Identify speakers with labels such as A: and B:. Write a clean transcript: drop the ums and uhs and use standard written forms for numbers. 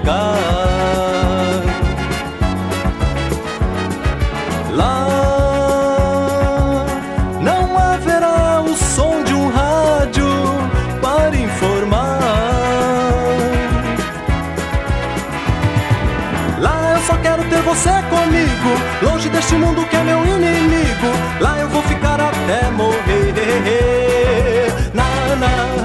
A: ficar. Lá não haverá o som de um rádio para informar. Lá eu só quero ter você comigo, longe deste mundo que é meu inimigo. Lá eu vou ficar até morrer. Na, na.